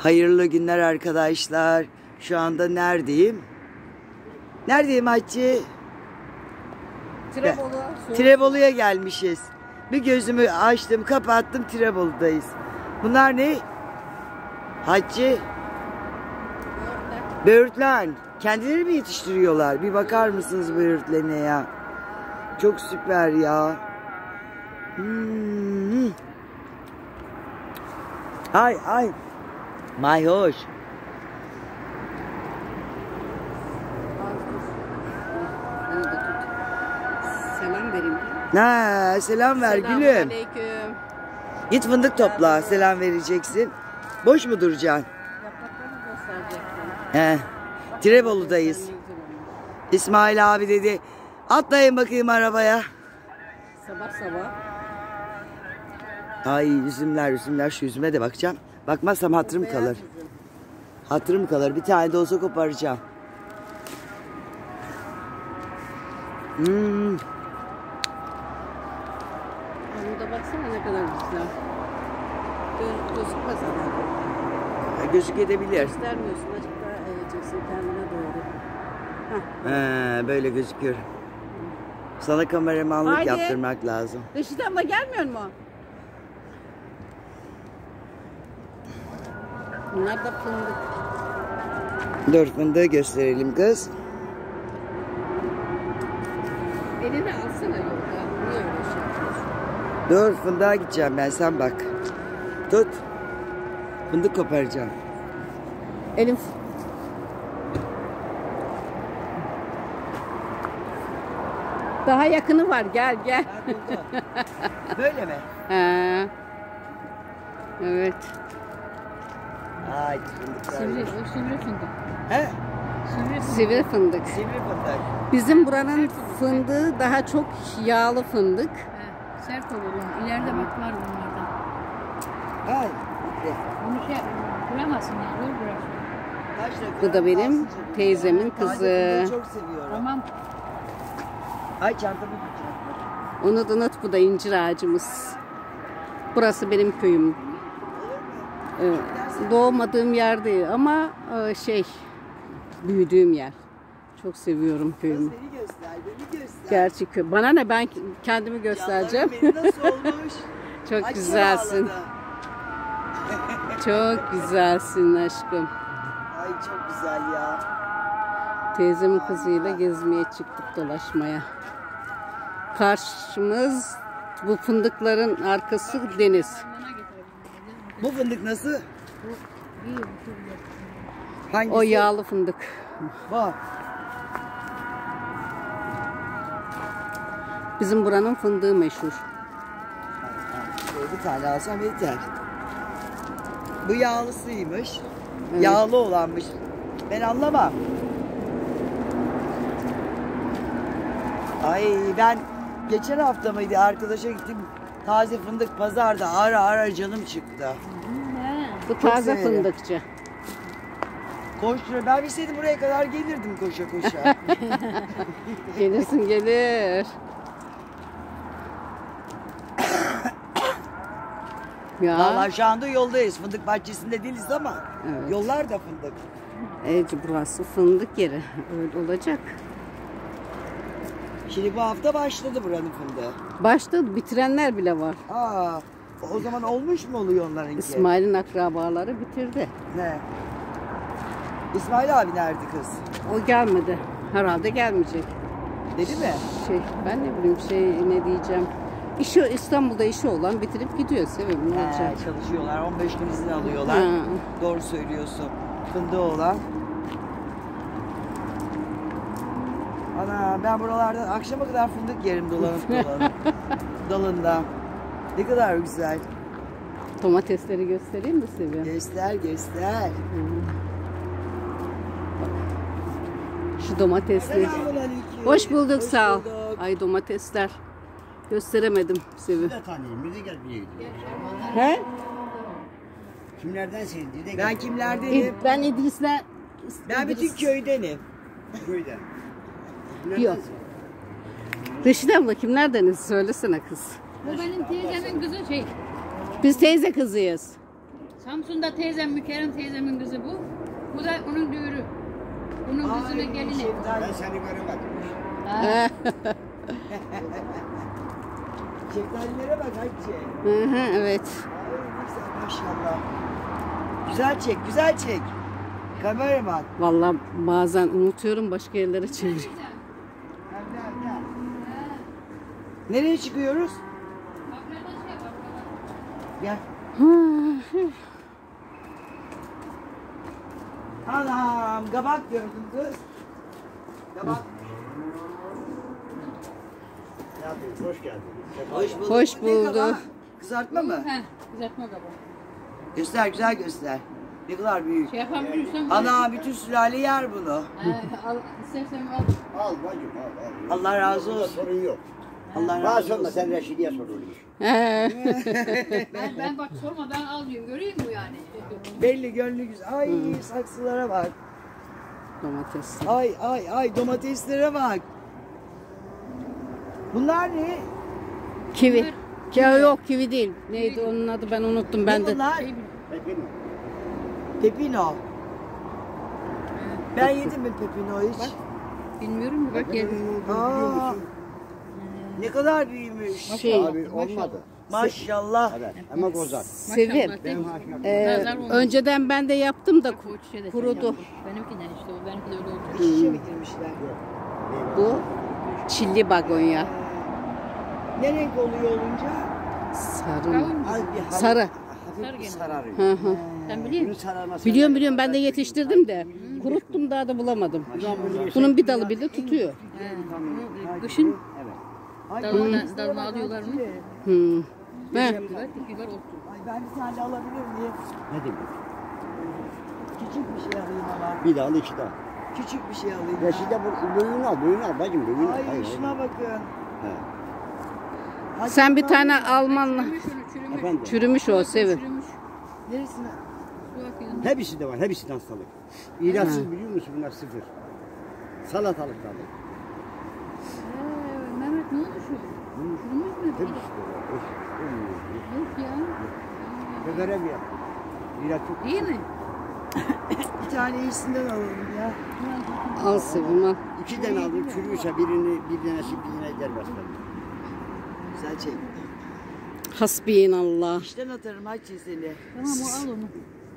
Hayırlı günler arkadaşlar. Şu anda neredeyim? Neredeyim Hacı? Tirebolu'ya gelmişiz. Bir gözümü açtım, kapattım, Tirebolu'dayız. Bunlar ne? Hacı? Böğürtlen. Kendileri mi yetiştiriyorlar? Bir bakar mısınız böğürtlerine ya? Çok süper ya. Ay ay. Mayhoş. Selam vereyim. Ha, selam ver gülüm. Aleyküm. Git fındık topla. Selam vereceksin. Boş mu duracaksın? Yapraklarını gösterecektim. He. Tirebolu'dayız. İsmail abi dedi. Atlayın bakayım arabaya. Sabah sabah. Ay üzümler şu üzüme de bakacağım. Bakmazsam hatırım kalır. Hatırım kalır. Bir tane de olsa koparacağım. Onu da baksana ne kadar güzel. Gözükmez herhalde. Gözük edebilir. Göstermiyorsun. Azıcık daha eğeceksin kendine doğru. Böyle gözüküyor. Sana kameramanlık Haydi. yaptırmak lazım. Reşit abla gelmiyor mu? Bunlar da fındık. Dur fındığı gösterelim kız. Elini alsana yolda. Niye öyle şey yapıyorsun? Dur fındığa gideceğim ben, sen bak. Tut. Fındık koparacağım. Elim. Daha yakını var, gel gel. Böyle mi? Ha. Evet. Ay fındıklar. Sivri fındık. He? Sivri fındık. Sivri fındık. Bizim buranın fındığı daha çok yağlı fındık. Sert olur onun. İleride bak var bunlardan. Ay. Bunu kıramazsın yani. Zor bırak. Bu da benim teyzemin kızı. Çok seviyorum. Tamam. Ay çantamı tutacağım. Unut unut, bu da incir ağacımız. Burası benim köyüm. Doğmadığım yer değil ama büyüdüğüm yer. Çok seviyorum köyümü. Beni göster, beni göster. Gerçi köy. Bana ne, ben kendimi göstereceğim. Yavrum benim nasıl olmuş? Çok Ay, güzelsin. Çok güzelsin aşkım. Ay çok güzel ya. Teyzemin kızıyla gezmeye çıktık, dolaşmaya. Karşımız, bu fındıkların arkası deniz. Bu fındık nasıl? İyi. Hangisi? O yağlı fındık. Bak. Bizim buranın fındığı meşhur. Bir tane alsam yeter. Bu yağlısıymış. Evet. Yağlı olanmış. Ben anlamam. Ay ben geçen hafta mıydı arkadaşa gittim. Taze fındık pazarda ara canım çıktı. Bu taze severim. fındıkçı. Koştura. Ben bilseydim buraya kadar gelirdim koşa koşa. Gelirsin gelir. Ya. Vallahi şu anda yoldayız. Fındık bahçesinde değiliz ama Evet. yollar da fındık. Burası fındık yeri. Öyle olacak. Şimdi bu hafta başladı buranın fındığı. Başta bitirenler bile var. Aa, o zaman olmuş mu oluyor onlarınki? İsmail'in akrabaları bitirdi. Ne? İsmail abi nerede kız? O gelmedi. Herhalde gelmeyecek. Dedi mi? Ben ne bileyim ne diyeceğim. İstanbul'da işi olan bitirip gidiyor Sevim. Ne olacak? Çalışıyorlar. 15 gün izin alıyorlar. Ha. Doğru söylüyorsun. Fındığı olan. Ana ben buralarda akşama kadar fındık yerim dolanıp dalında. Ne kadar güzel. Domatesleri göstereyim mi Sevim? Göster. Şu domatesleri. Selamünaleyküm. Hoş bulduk, Hoş sağ ol. bulduk. Ay domatesler. Gösteremedim Sevim. Bir de tanıyayım, bir de gel bir gidiyor. He? Kimlerden senin? Bir de Ben kimlerdenim? Ben İdris'le... Ben bütün köydenim. köyden. Yok. Reşit abla kimlerdeniz? Söylesene kız. Bu benim teyzemin kızı Biz teyze kızıyız. Samsun'da teyzem, Mükerrem teyzemin kızı bu. Bu da onun düğürü. Bunun kızının gelini. Ben seni göremedim. Ha. Şeftalilere bak Hatice. Hı hı, evet. Ay ne güzel maşallah. Güzel çek, güzel çek. Kamera bak. Vallahi bazen unutuyorum, başka yerlere çeviriyorum. Nereye çıkıyoruz? Gel. Anam, kabak gördüm kız. Kabak. Ne yapıyorsun? Hoş geldin. Hoş bulduk. Hoş Bu ne bulduk. kabak? Kızartma mı? Ha, kızartma kabuğu. Göster, güzel göster. Ne kadar büyük. Şey yapabilirsen. Ana, bütün sülale yer bunu. Al, istersen al. Al bacım al. Allah razı Burada olsun. sorun yok. Allah Daha razı sonra olsun. sen Reşidi'ye sorulmuş. Ben bak sormadan al diyorum. Göreyim mi yani? Belli, gönlü güzel. Ay saksılara bak. Domates. Ay domateslere bak. Bunlar ne? Kivi. Yok, kivi değil. Neydi onun adı, ben unuttum. Ben Ne de. bunlar? Şey bil- Peki mi? Pepino. Ben yedim mi pepino hiç? Bilmiyorum mu? Bak yedim. Aa, ne kadar büyümüş. Şey, Abi olmadı. Maşallah. Evet ama bozar. Sevim. Benim haşma. Nazar olmaz. Önceden ben de yaptım da O çiçeği de sen kurudu. yaptın. Benimkinden işte o. Benimki de öyle oldu. İç içe bitirmişler. Bu çilli bagonya. Ne renk oluyor olunca? Sarı. Kavun mu? Az bir Sarı. Hafif Sarı bir gene. sararıyor. Hı hı. Sen biliyor Bunun musun? sararması. Biliyorum ben de yetiştirdim de kuruttum, daha da bulamadım. Bunun bir dalı bile tutuyor. Kışın Evet. Ay, dalını alıyorlar mı? Hı. He. Dikiyorlar, dikiyorlar olsun. Ay, ben bir tane alabilir miyim? Ne demek? Küçük bir şey alayım ama. Bir daha 2 daha. Küçük bir şey alayım. ya. Reşide bu büyüğünü al bacım büyüğünü al. Ay Hayır, şuna hayır. bakın. He. Hadi Sen bir bakalım. tane Almanla Çürümüş onu, çürümüş. Efendim? çürümüş o Sevim. Çürümüş. Neresine? Su akıyor. Hepsi de var. Hepsi de hastalık. İlaçsız biliyor musun bunlar sıfır. Salatalık tadı. Mehmet ne oldu şu? Çürümüş mü? Hepsi de var. Of, olmuyor. Yok ya. Bebere mi yaptın? İlaç çok. İyi mi? Bir tane iyisinden alalım ya. Al Sevim al. 2 tane aldım. Çürüyorsa birini bir tanesi birine der başladı. Güzel çek. Hasbinallah. İşten atarım Hatice seni. Tamam o al onu.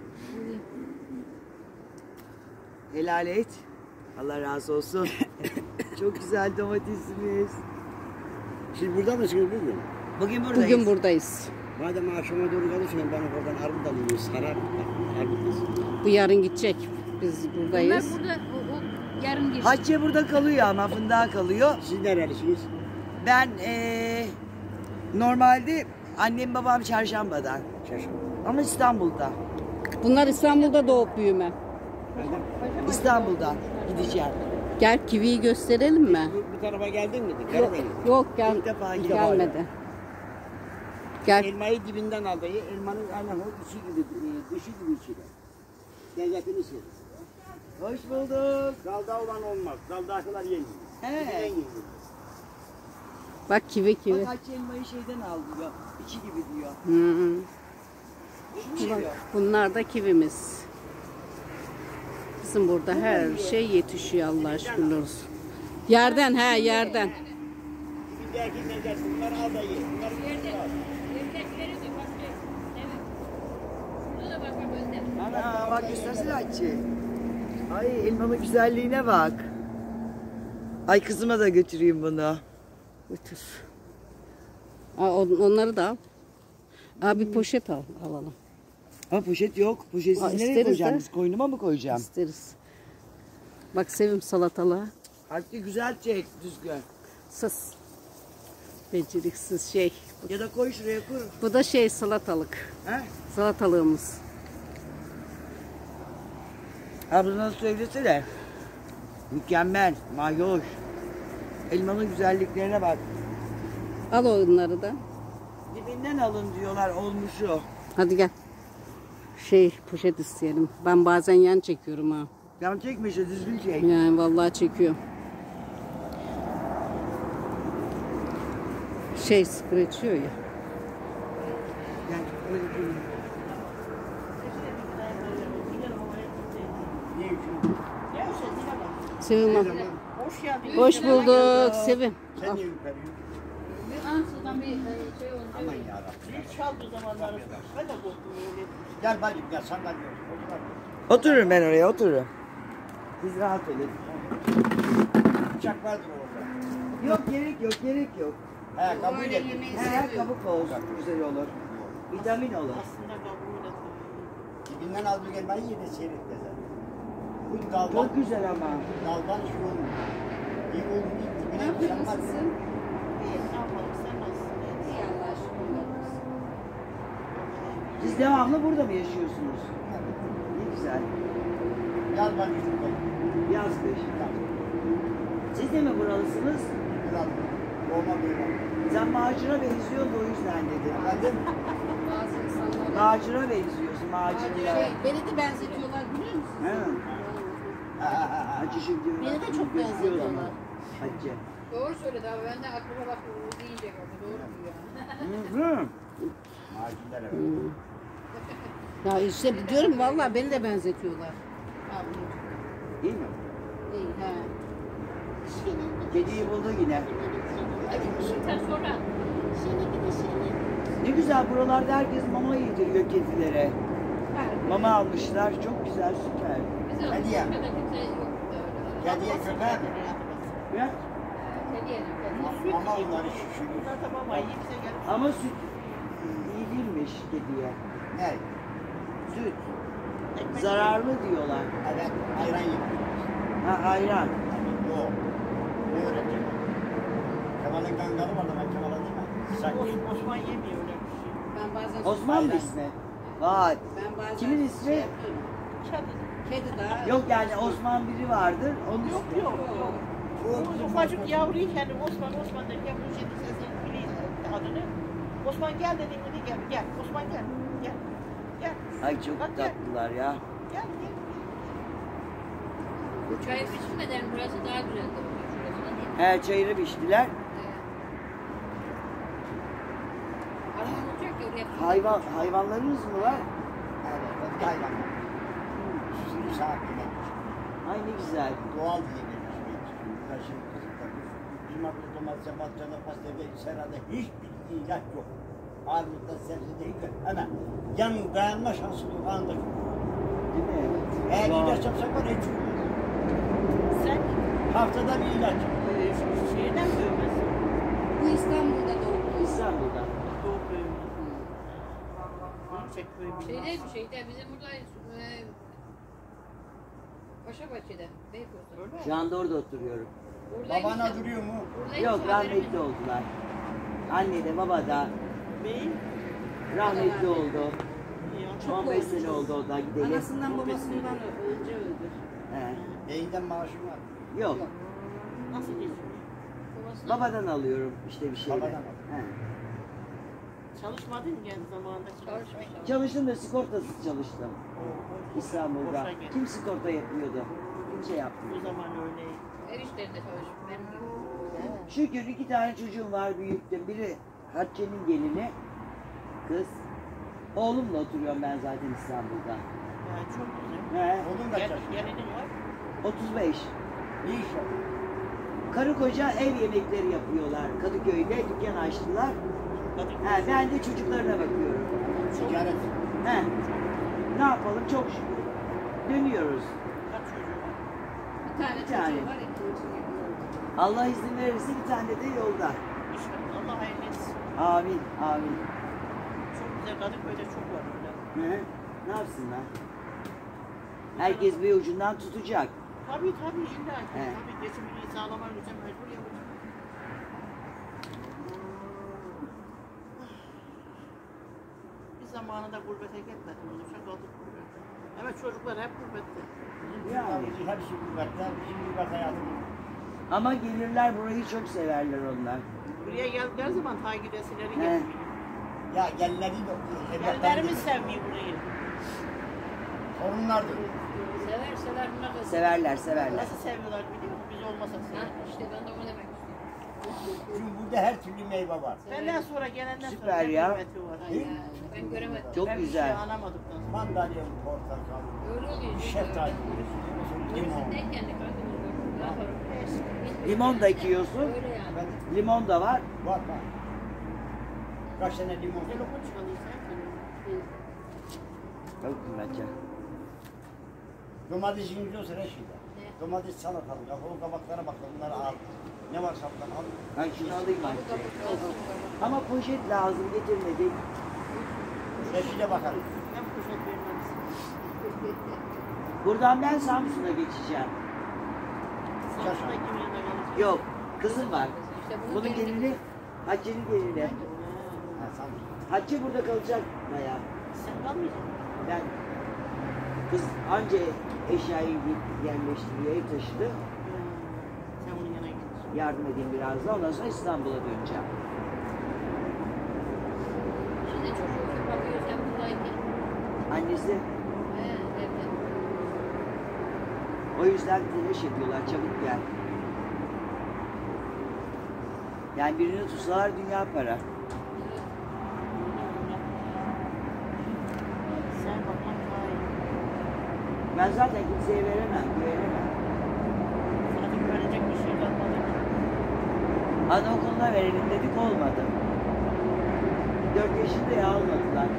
Helal et. Allah razı olsun. Çok güzel domatesimiz. Siz burada mısınız bugün? Bugün buradayız. Bugün buradayız. Madem akşama doğru kalırsan ben oradan armut alayım. Sarar. Armut. Bu yarın gidecek. Biz Bunlar buradayız. burada o yarın gelir. Hatice burada kalıyor ama fındığa kalıyor. Siz nerelisiniz? Ben normalde annem babam Çarşamba'dan. Çarşamba. Ama İstanbul'da. Bunlar İstanbul'da doğup büyüme. İstanbul'dan gideceğim. Gel kiviyi gösterelim mi? Bu tarafa geldin mi? Yok, Karadeniz. yok İlk defa gelmedi. Gel. Elmayı dibinden aldı. Elmanın aynen o içi gibi, dışı gibi içi de. Lezzetini seviyor. Hoş bulduk. Dalda olan olmaz. Daldakiler yenir. He. Dibinden yenir. Bak kivi kivi. Bak Hatice elmayı şeyden al diyor. İçi gibi diyor. Hı. İçi diyor. Bunlar da kivimiz. Bizim burada her şey yetişiyor Allah'a şükürler olsun. Yerden yerden. Dibindeki lezzet. Bunlar al da ye. Bunlar al. Erkekleri de bak. Evet. Şurada da bak bak önde. Ana bak göstersene Hatice. Ay elmanın güzelliğine bak. Ay kızıma da götüreyim bunu. Götür. Onları da al. Abi poşet alalım. Ha poşet yok. Poşetsiz Aa, nereye isteriz koyacağım? de. Biz koynuma mı koyacağım? İsteriz. Bak Sevim salatalığa. Hatice güzel çek düzgün. Sus. Beceriksiz şey. Ya da koy şuraya kur. Bu da şey salatalık. He? Salatalığımız. Ablana söylesene. Mükemmel, mayoş. Elmanın güzelliklerine bak. Al onları da. Dibinden alın diyorlar olmuşu. Hadi gel. Şey poşet isteyelim. Ben bazen yan çekiyorum ha. Yan çekme işte düzgün çek. Yani vallahi çekiyorum. Şey scratchıyor ya. Yani öyle değil. Sevim Hanım. Hoş geldin. Hoş bulduk Sevim. Sen de yukarı. Bir ansızdan bir şey oldu. Aman yarabbim. Zil çaldığı zamanları ben de korktum öyle. Gel bacım gel sandalye otur. Otururum ben oraya, otururum. Siz rahat olun. Bıçak vardır orada. Yok, gerek yok, gerek yok. He kabul Böyle et. yemeği He, seviyorum. kabuk olsun, güzel olur. Vitamin olur. Aslında kabul ettim. Dibinden aldığı elmayı yedi seyret dedi. Bu daldan, Çok güzel ama. daldan şu olmuyor. Bir oldu bir Ne dibine yapıyorsun nişan var. nasılsın? İyi, ne yapalım, sen nasılsın? İyi Allah'a şükür. Siz devamlı burada mı yaşıyorsunuz? Ne güzel. Yaz bacım ben. Yaz kış. Siz de mi buralısınız? Biraz Roma böyle. Sen macera benziyorsun da o yüzden dedim. Efendim? Bazı insanlar... Macera benziyorsun, macera. Beni de benzetiyorlar biliyor musun? He. Hacı şimdi. Beni de çok benzetiyorlar. Hacı. Doğru söyledi abi. Ben de aklıma bak deyince gördüm. Doğru diyor. Hı hı. Macunlar evet. Ya işte diyorum vallahi beni de benzetiyorlar. Değil mi? İyi he. Kediyi buldu yine. Sen sonra. Ne güzel buralarda herkes mama yediriyor kedilere. Mama almışlar. Çok güzel, süper. Bizim Hadi ya. Türkiye'de kimse yok. Kediye köpek. Ya. Kedi yedim. Ama onları şişiriyor. Bunlar tamam ay hepsi gelip Ama süt iyi değilmiş kediye. Ne? Süt. ekmek Zararlı diyorlar. Evet, ayran yapıyor. Ha, ayran. Yok. Ne öğreteceğim? Kemal'in kangalı vardı, ben Kemal'a değil mi? Sakmış. Osman yemiyor öyle bir şey. Ben bazen Osman mı ismi? Vay. Ben bazen Kimin ismi? şey yapıyorum. Kedi. Kedi daha. Yok yani Osman biri vardır. Onun Yok ismi. yok yok. Bu ufacık yavruyken Osman derken bu şimdi sesin biliyor adını. Osman gel dediğimde gel gel. Osman gel. Gel. Gel. Ay çok Bak gel. tatlılar ya. Gel gel. Bu çayı biçmeden burası daha güzel oluyor. Şurası değil mi? He, çayırı biçtiler. Harman olacak ya oraya. Hayvanlarınız mı var? Evet, hayvan. Sürü saat yemek. Ay ne güzel. Doğal bir yemek. Burada şimdi kızıklar. Bizim aklı domatese, patlıcana, pastede, serada hiçbir ilaç yok. Armut'ta, sebzede hiç yok. Ama yanın dayanma şansı yok. Anında çok. Değil mi? Eğer Vay. ilaç yapsak var hiç yok. Sen Haftada bir ilaç yap. şeyden dövmesin. Bu İstanbul'da doğdu. İstanbul'da. Doğu bölümü. Çek böyle bir Şeyde bir şeyde bizim burada Paşabahçe'de. Beykoz'da. Öyle mi? Şu anda orada oturuyorum. Oradaymış Babana ya. duruyor mu? Oradaymış Yok ya, rahmetli haberimiz yok. oldular. Anne de baba da Bey. rahmetli oldu. Ya, 15 sene oldu o da gidelim. Anasından babasından önce öldü. He. Beyinden maaşım var. Yok. Nasıl geçiyor? Babası- Babadan alıyorum işte bir şeyler. Babadan al. He. Çalışmadın mı kendi zamanında? Çalışmış. Çalıştım da sigortasız çalıştım İstanbul'da. Boşa gel. Kim sigorta yapıyordu? Kimse O yapmıyor. zaman öyleydi. Ev işlerinde çalışmış. Benim gibi. Şükür 2 tane çocuğum var büyüttüm. Biri Hatice'nin gelini, kız. Oğlumla oturuyorum ben zaten İstanbul'da. Yani çok güzel. He. Oğlum kaç Gel, yaşında? gelinin var. 35. Ne iş yapıyor? Karı koca ev yemekleri yapıyorlar. Kadıköy'de dükkan açtılar. Kadın. He, ben de çocuklarına bakıyorum. Ticaret. He. Ne yapalım çok şükür. Dönüyoruz. Kaç çocuğu var? Bir tane Bir tane. çocuğu var, ikinci yok. Allah izin verirse bir tane de yolda. İnşallah. Allah hayırlı etsin. Amin, amin. Çok güzel. Kadıköy'de çok var öyle. Hı? Ne yapsınlar? Herkes bir ucundan tutacak. Tabii tabii illa ki. He. Tabii geçimini sağlamak için mecbur yapacak. Bir zamanında gurbete gitmedim. Oluşa kaldık gurbette. Evet çocuklar hep gurbette. Yani. Hepsi gurbetler, bizim gurbet hayatımız. Ama gelirler burayı çok severler onlar. Buraya geldikleri zaman ta gidesileri He. gelmiyor. Ya gelleri de Gellerimiz sevmiyor burayı. Torunlar da. Sever sever bunlar da. Severler, severler. Nasıl seviyorlar biliyor musun? Biz olmasak Ha, severler. işte ben de onu demek istiyorum. Çünkü burada her türlü meyve var. Benden sonra gelenden Süper sonra hep ya. hürmeti var. Ay ya, ben göremedim. Çok Ben bir güzel. şey anlamadıktan sonra. Mandalya, portakal, Öyle oluyor. işte. şeftali, limon. Öylesindeyken de Karadeniz Ne yaparım? Limon da ekiyorsun. Öyle yani. Ben Limon da var. var. Kaç tane limon? Gel okul çıkalıysa. Çok bence. Domatesin yüzü olsa reşide. Domates salatalık. O kabaklara bak. Bunları al. Ne var saptan al. Ben şunu alayım artık. Ama poşet lazım getirmedik. Reşide bakalım. Ben poşet vermem. Buradan ben Samsun'a geçeceğim. Samsun'da kim yanına kalacak? Yok, kızım var. İşte Bunun gelini, Hatice'nin gelini. Ha, Samsun. Hatice burada kalacak bayağı. Sen kalmayacaksın. Ben kız anca eşyayı yerleştiriyor, ev taşıdı. Sen onun yanına git. Yardım edeyim biraz da. Ondan sonra İstanbul'a döneceğim. Şimdi çocuğu kim bakıyor sen buradayken? Annesi He, evde. o yüzden telaş ediyorlar. Çabuk gel. Yani birini tutsalar dünya para. Sen bakman daha iyi. Ben zaten kimseye veremem, güvenemem. Zaten güvenecek bir şey kalmadı. Anaokuluna verelim dedik, olmadı. 4 yaşında ya almadılar.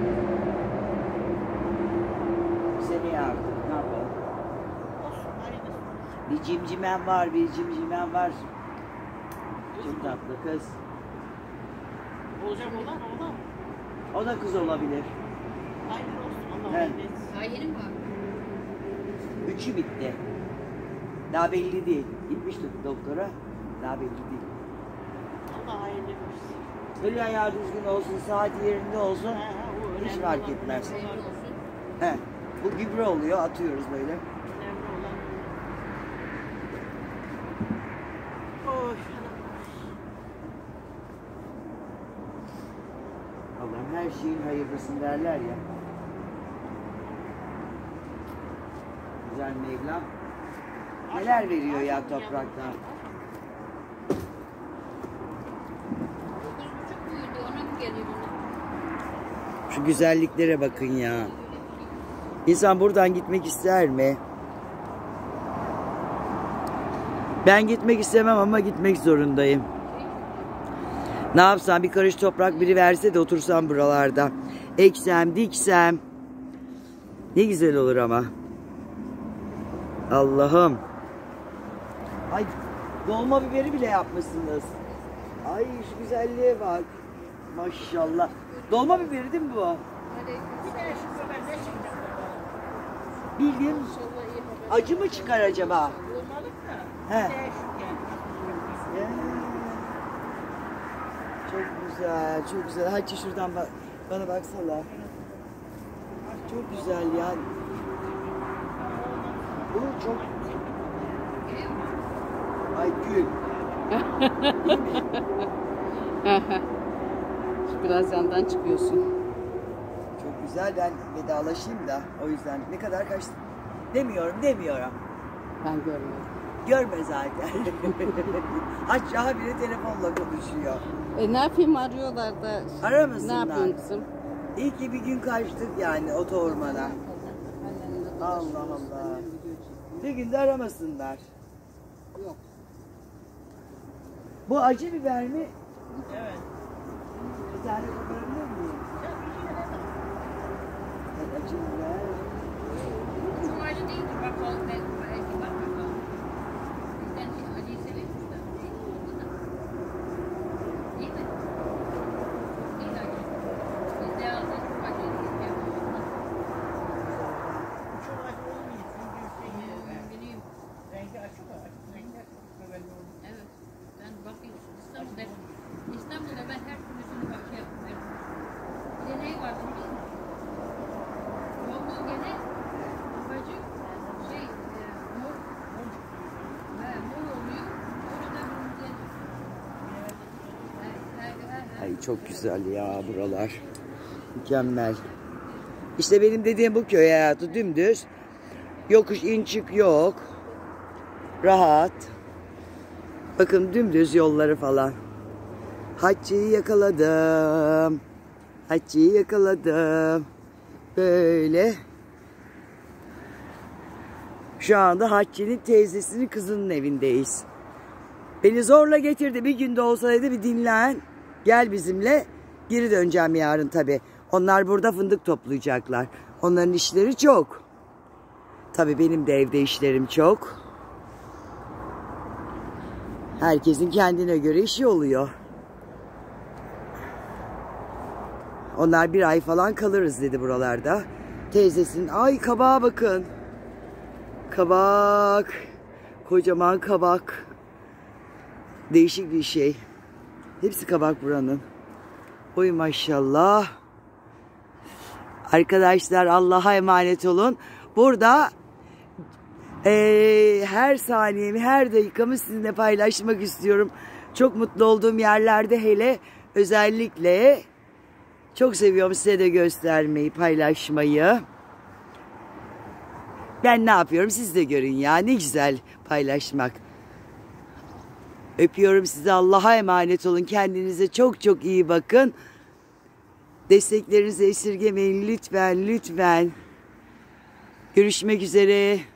Seneye artık ne yapalım? Olsun. Hayırlısı. Bir cimcimen var, bir cimcimen var. Çok tatlı kız. Olacak olan oğlan. O da kız olabilir. Hayırlı olsun. Allah Evet. hayırlı etsin. Daha yeni mi var? 3'ü bitti. Daha belli değil. Gitmiştik doktora. Daha belli değil. Allah hayırlı etsin. Eli ayağı düzgün olsun, saati yerinde olsun. Ha, o Hiç önemli fark olan, etmez. önemli Hayırlı olan. olsun. He. Bu gübre oluyor, atıyoruz böyle. Önemli olan. Oy. Allah'ım her şeyin hayırlısını derler ya. Güzel Mevlam. Neler veriyor ya topraktan. 9,5 muydu? Ona mı geliyor bunu? Şu güzelliklere bakın ya. İnsan buradan gitmek ister mi? Ben gitmek istemem ama gitmek zorundayım. Ne yapsam, bir karış toprak biri verse de otursam buralarda. Eksem, diksem. Ne güzel olur ama. Allah'ım. Ay, dolma biberi bile yapmışsınız. Ay şu güzelliğe bak. Maşallah. Dolma biberi değil mi bu? Bir de şu kadar ne çıkacak? Bildiğin acı mı çıkar acaba? Olmalık da. He. Bir de şu gel. Çok güzel, çok güzel. Hadi şuradan bak, bana baksana. Çok güzel ya. Bu çok... Ay gül. Biraz yandan çıkıyorsun. Çok güzel. Ben vedalaşayım da o yüzden. Ne kadar kaçtı? Demiyorum. Ben görmüyorum. Görme zaten. Aşağı biri telefonla konuşuyor. Ne yapayım, arıyorlar da. Ne Aramasınlar. yapayım kızım? İyi ki bir gün kaçtık yani oto ormana. Allah Allah. Bir gün de aramasınlar. Yok. Bu acı biber mi? Evet. Bir tane koparabilir miyim? Evet, acı biber. Çok acı değildir. Bak balık belki bak bakalım. Bizden acıyı seviyoruz da. Değil mi? Değil acı. Bizde ağzı çok acı değil. Çok acı olmuyor. Çünkü Bileyim. rengi açık o. Rengi açık. Böyle oldu. Evet. Ben bakayım. İstanbul'da ben her türlüsünü bak şey yaptım. Bir de ne vardı biliyor musun? Yolda gene ufacık mor. Mor oluyor. Orada Ay çok güzel ya buralar. Mükemmel. İşte benim dediğim bu köy hayatı dümdüz. Yokuş in çık yok. Rahat. Bakın dümdüz yolları falan. Hatice'yi yakaladım. Hatice'yi yakaladım. Böyle. Şu anda Hatice'nin teyzesinin kızının evindeyiz. Beni zorla getirdi. Bir günde olsaydı bir dinlen. Gel bizimle. Geri döneceğim yarın tabii. Onlar burada fındık toplayacaklar. Onların işleri çok. Tabii benim de evde işlerim çok. Herkesin kendine göre işi oluyor. Onlar bir ay falan kalırız dedi buralarda. Teyzesinin, ay kabağa bakın. Kabak. Kocaman kabak. Değişik bir şey. Hepsi kabak buranın. Oy maşallah. Arkadaşlar Allah'a emanet olun. Burada her saniyemi, her dakikamı sizinle paylaşmak istiyorum. Çok mutlu olduğum yerlerde hele özellikle çok seviyorum size de göstermeyi, paylaşmayı. Ben ne yapıyorum siz de görün ya, ne güzel paylaşmak. Öpüyorum sizi, Allah'a emanet olun. Kendinize çok çok iyi bakın. Desteklerinizi esirgemeyin lütfen, lütfen. Görüşmek üzere.